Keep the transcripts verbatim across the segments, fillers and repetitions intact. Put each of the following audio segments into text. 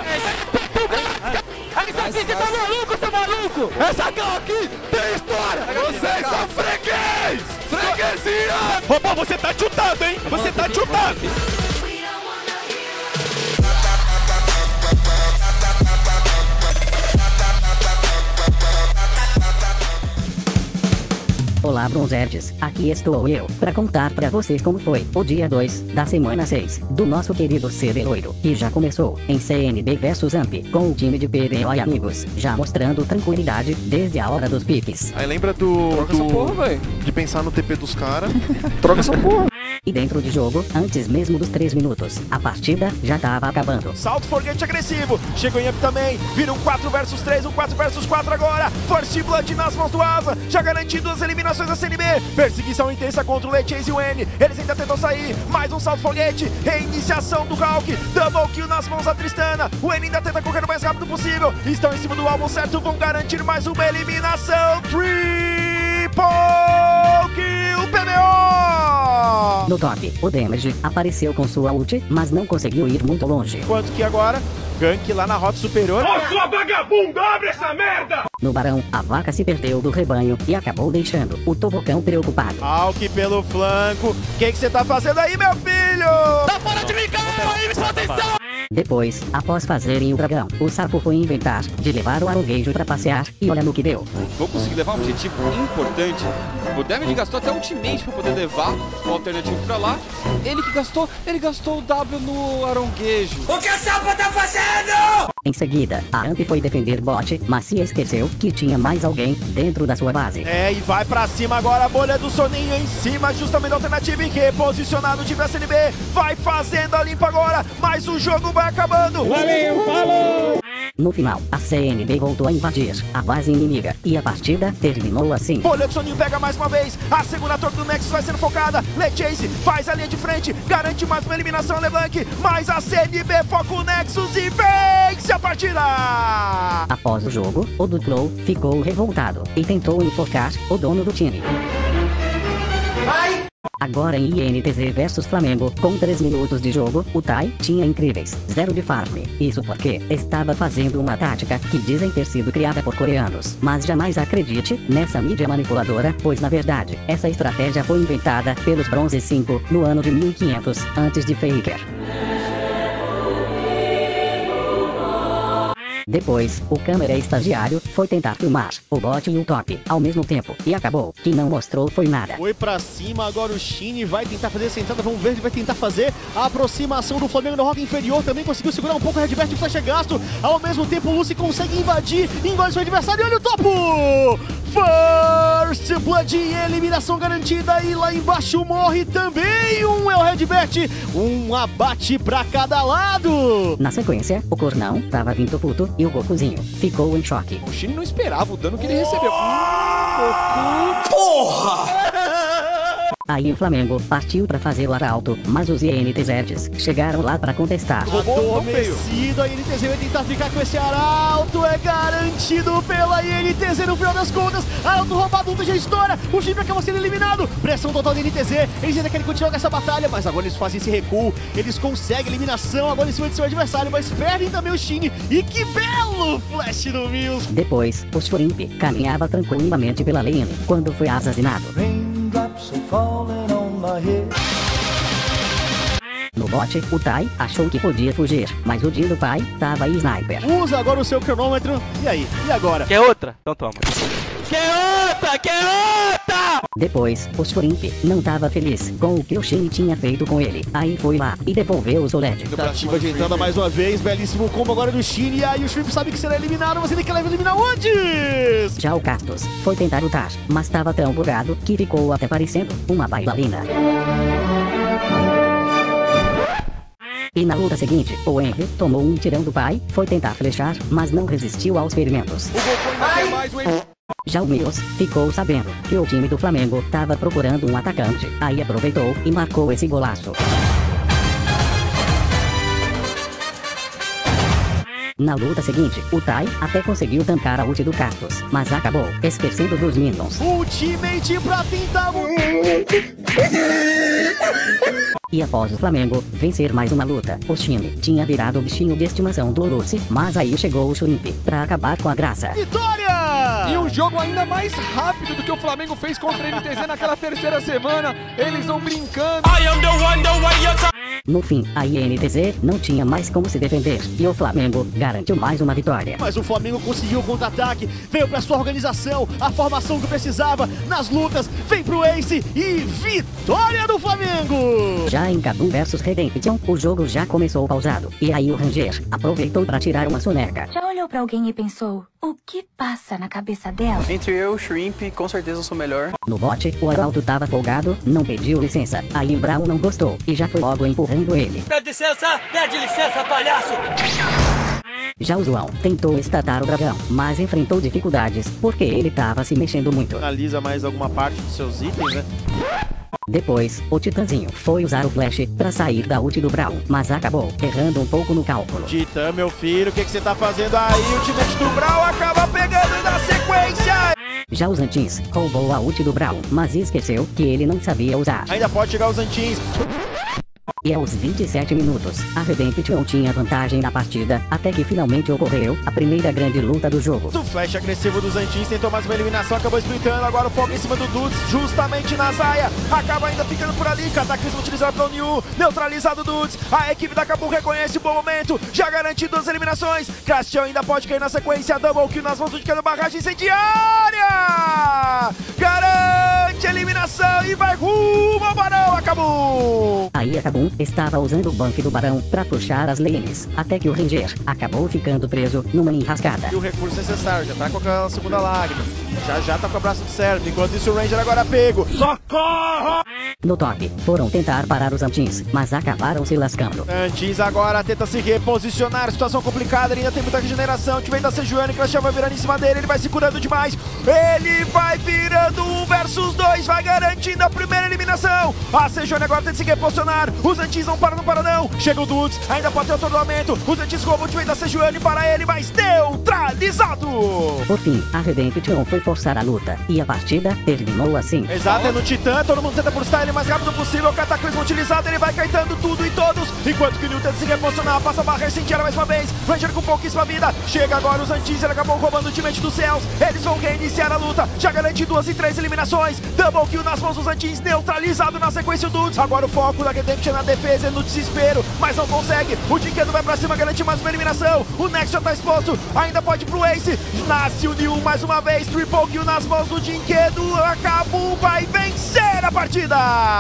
Você tá maluco, seu maluco? Essa cal aqui tem história! Vocês são freguês! Freguesia! Opa, você tá chutado, hein? Você tá chutado! Olá, Bronzerds, aqui estou eu, pra contar pra vocês como foi o dia dois da semana seis do nosso querido C B loiro, que já começou em C N B versus Amp, com o time de P D O e amigos, já mostrando tranquilidade desde a hora dos piques. Aí lembra do... Troca do... essa porra, velho. De pensar no T P dos caras. Troca essa porra. E dentro de jogo, antes mesmo dos três minutos, a partida já tava acabando. Salto Forgate agressivo, chegou em Amp também, vira um quatro versus três, um quatro versus quatro agora, First Blood nas mãos do Asa, já garantindo as eliminações da C N B, perseguição intensa contra o Lechase e o N, eles ainda tentam sair, mais um salto foguete, reiniciação do Hulk, double kill nas mãos da Tristana, o N ainda tenta correr o mais rápido possível, estão em cima do alvo certo, vão garantir mais uma eliminação, Triple Kill P B O! No top, o Damage apareceu com sua ult, mas não conseguiu ir muito longe. Enquanto que agora, gank lá na rota superior. Ô, sua vagabunda, abre essa merda! No Barão, a vaca se perdeu do rebanho e acabou deixando o Tobocão preocupado. Hulk pelo flanco, o que você tá fazendo aí, meu filho? Tá fora de mim, calma aí, presta atenção! Depois, após fazerem o dragão, o sapo foi inventar de levar o aronguejo pra passear e olha no que deu. Vou conseguir levar um objetivo importante. O Damage gastou até ultimate pra poder levar o alternativo pra lá. Ele que gastou, ele gastou o W no aronguejo. O que a Sapa tá fazendo? Em seguida, a Amp foi defender bot, mas se esqueceu que tinha mais alguém dentro da sua base. É, e vai pra cima agora a bolha do Soninho em cima, justamente da alternativa em que posicionado o time da C N B, vai fazendo a limpa agora, mas o jogo vai acabando. Valeu, falou! No final, a C N B voltou a invadir a base inimiga e a partida terminou assim. Bolha do Soninho pega mais uma vez, a segunda torre do Nexus vai sendo focada, Lechase faz a linha de frente, garante mais uma eliminação, LeBlanc, mas a C N B foca o Nexus e vence a partida! Após o jogo, o Duclow ficou revoltado e tentou enforcar o dono do time. Agora em I N T Z versus Flamengo, com três minutos de jogo, o Tai tinha incríveis zero de farm. Isso porque estava fazendo uma tática que dizem ter sido criada por coreanos. Mas jamais acredite nessa mídia manipuladora, pois na verdade, essa estratégia foi inventada pelos Bronze cinco no ano de mil e quinhentos, antes de Faker. Depois, o câmera estagiário foi tentar filmar o bot e o top ao mesmo tempo, e acabou que não mostrou foi nada. Foi pra cima, agora o Shine vai tentar fazer a sentada, vamos ver, ele vai tentar fazer a aproximação do Flamengo no rock inferior, também conseguiu segurar um pouco o Redbert, o flash é gasto, ao mesmo tempo o Lucy consegue invadir, invade seu adversário, olha o topo! First Blood, eliminação garantida, e lá embaixo morre também um El Redbert, um abate pra cada lado! Na sequência, o Cornão tava vindo puto e o Gokuzinho ficou em choque. O Shin não esperava o dano que ele recebeu. Hum, Goku. Aí o Flamengo partiu pra fazer o arauto, mas os I N T Zs chegaram lá pra contestar. Adormecido, a I N T Z vai tentar ficar com esse arauto, é garantido pela I N T Z no final das contas, arauto roubado, um já estoura, o time acaba sendo eliminado, pressão total da I N T Z, eles ainda querem continuar com essa batalha, mas agora eles fazem esse recuo, eles conseguem eliminação agora em cima de seu adversário, mas perdem também o Shine, e que belo flash do Mills! Depois, o Shrimp caminhava tranquilamente pela lane, quando foi assassinado. No bot, o Tai achou que podia fugir, mas o Dio do pai tava aí sniper. Usa agora o seu cronômetro, e aí? E agora? Quer outra? Então toma. Quer outra? Quer outra? Depois, o Shrimp não tava feliz com o que o Shine tinha feito com ele. Aí foi lá e devolveu os O L E D. Tentativa de entrada mais uma vez, belíssimo combo agora do Shine, e aí o Shrimp sabe que será eliminado, mas ele quer eliminar antes! Já o Cactus foi tentar lutar, mas tava tão bugado que ficou até parecendo uma bailarina. E na luta seguinte, o Envy tomou um tirão do pai, foi tentar flechar, mas não resistiu aos ferimentos. O Goku ainda quer mais, o Envy. Já o Mills ficou sabendo que o time do Flamengo tava procurando um atacante, aí aproveitou e marcou esse golaço. Na luta seguinte, o Tai até conseguiu tancar a ult do Cactus, mas acabou esquecendo dos Minions. Ultimate pra tentar... E após o Flamengo vencer mais uma luta, o time tinha virado o bichinho de estimação do Lucy, mas aí chegou o Shrimp pra acabar com a graça. Vitória! E um jogo ainda mais rápido do que o Flamengo fez contra a N T Z naquela terceira semana. Eles vão brincando. No fim, a I N T Z não tinha mais como se defender, e o Flamengo garantiu mais uma vitória. Mas o Flamengo conseguiu o contra-ataque, veio pra sua organização, a formação que precisava, nas lutas, vem pro Ace e vitória do Flamengo! Já em Kabum versus Redemption, o jogo já começou pausado, e aí o Ranger aproveitou para tirar uma soneca. Já olhou pra alguém e pensou, o que passa na cabeça dela? Entre eu e o Shrimp, com certeza eu sou melhor. No bot, o Arauto tava folgado, não pediu licença, aí o Brown não gostou, e já foi logo empurrando ele. Pede licença, pede licença, palhaço! Já o João tentou estatar o dragão, mas enfrentou dificuldades, porque ele tava se mexendo muito. Analisa mais alguma parte dos seus itens, né? Depois, o Titãzinho foi usar o flash pra sair da ult do Brown, mas acabou errando um pouco no cálculo. Titã, meu filho, o que, que você tá fazendo aí? O ultimate do Brown acaba pegando na sequência! Já os Antins roubou a ult do Brown, mas esqueceu que ele não sabia usar. Ainda pode chegar os Antins. E aos vinte e sete minutos, a Redemption tinha vantagem na partida, até que finalmente ocorreu a primeira grande luta do jogo. O flash agressivo dos Antins tentou mais uma eliminação, acabou splitando, agora o foco em cima do Dudes, justamente na Zaya, acaba ainda ficando por ali, Cataclismo utilizado pelo New, neutralizado o Dudes, a equipe da Kabum reconhece o bom momento, já garante duas eliminações, Crastião ainda pode cair na sequência, double kill nas mãos do Dicano, barragem incendiária! Garante a eliminação e vai rumo ao Barão, a Kabum! Aí a Kabum estava usando o buff do Barão pra puxar as lanes, até que o Ranger acabou ficando preso numa enrascada. E o recurso necessário, já tá com a segunda lágrima, já já tá com o braço certo, enquanto isso o Ranger agora pego. Socorro! No top, foram tentar parar os Antins, mas acabaram se lascando. Antins agora tenta se reposicionar, situação complicada, ele ainda tem muita regeneração, o time da Sejuani, que vai virando em cima dele, ele vai se curando demais, ele vai virando um versus dois, vai garantindo a primeira eliminação. A Sejuani agora tenta se reposicionar, os Antins não param, não param não, chega o Dudes, ainda pode ter o atordoamento, os Antins roubam o time da Sejuani para ele, mas neutralizado! Por fim, a Redemption foi forçar a luta, e a partida terminou assim. Exato, é no Titã, todo mundo tenta burstar ele o mais rápido possível, o Cataclismo utilizado, ele vai caetando tudo e todos, enquanto que o New tenta se reposicionar, passa a barreira incendiária mais uma vez, Ranger com pouquíssima vida, chega agora os Antins, ele acabou roubando o ultimate dos céus, eles vão reiniciar a luta, já garante duas e três eliminações, double kill nas mãos dos Antins, neutralizado na sequência o Dudes, agora o foco da Redemption na defesa, no desespero, mas não consegue, o Dinquedo vai pra cima, garante mais uma eliminação, o Next já tá exposto, ainda pode pro Ace, nasce o New mais uma vez, triple kill nas mãos do Dinquedo, a Kabum vai vencer a partida!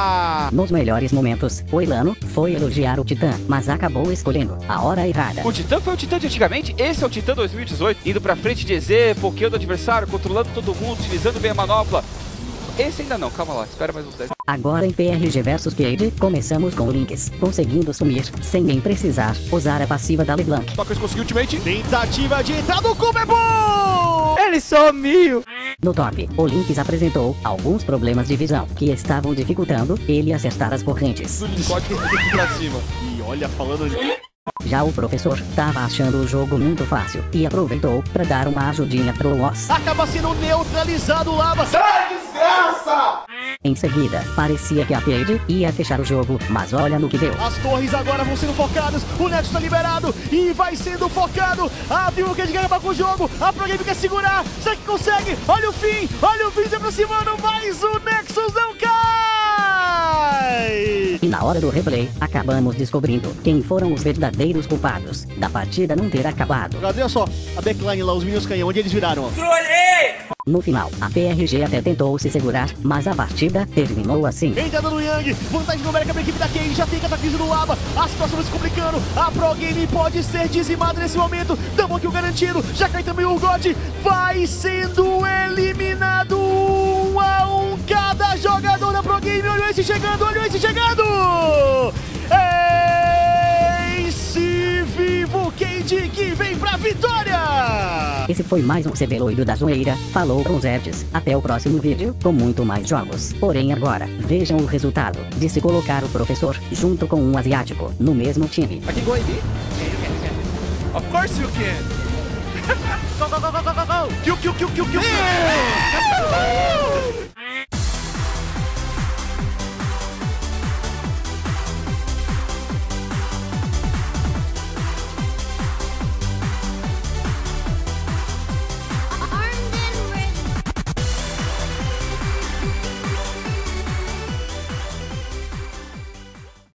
Nos melhores momentos, o Ilano foi elogiar o Titã, mas acabou escolhendo a hora errada. O Titã foi o Titã de antigamente, esse é o Titã dois mil e dezoito, indo pra frente de E Z, pokeando o adversário, controlando todo mundo, utilizando bem a manopla. Esse ainda não, calma lá, espera mais uns dez. Agora em P R G versus Cade, começamos com o Lynx, conseguindo sumir, sem nem precisar usar a passiva da LeBlanc. Só que eles conseguiram o ultimate. Tentativa de entrar no cubo é bom! Ele sumiu! No top, o Lynx apresentou alguns problemas de visão, que estavam dificultando ele acertar as correntes. Tudo pode ir pra cima. E olha, falando de... Já o professor tava achando o jogo muito fácil, e aproveitou pra dar uma ajudinha pro Oz. Acaba sendo neutralizado o Lava. Sai, desgraça! Em seguida, parecia que a Cade ia fechar o jogo, mas olha no que deu. As torres agora vão sendo focadas, o Nexus tá liberado e vai sendo focado. A Vivo quer acabar com o jogo, a Pro Game quer segurar, será que consegue? Olha o fim, olha o fim se aproximando, mas o Nexus não cai! E na hora do replay, acabamos descobrindo quem foram os verdadeiros culpados da partida não ter acabado. Olha só, a backline lá, os meninos canhão, onde eles viraram, ó. No final, a P R G até tentou se segurar, mas a partida terminou assim. Entrada do Yang, vantagem numérica para a equipe da Cade, já tem cataclismo no Lava, a situação vai se complicando, a Pro Game pode ser dizimada nesse momento, double kill garantido, já cai também o God, vai sendo eliminado um a um cada jogador da Pro Game, olha esse chegando, olha esse chegando! Ace Vivo Cade que vem pra vitória! Esse foi mais um Cebeloido da Zoeira, falou com os Zertes. Até o próximo vídeo, com muito mais jogos. Porém agora, vejam o resultado de se colocar o professor junto com um asiático no mesmo time. Aqui, go aí. Of course you can. Go, go, go, go, go, go, go. Kill, kill, kill, kill, kill.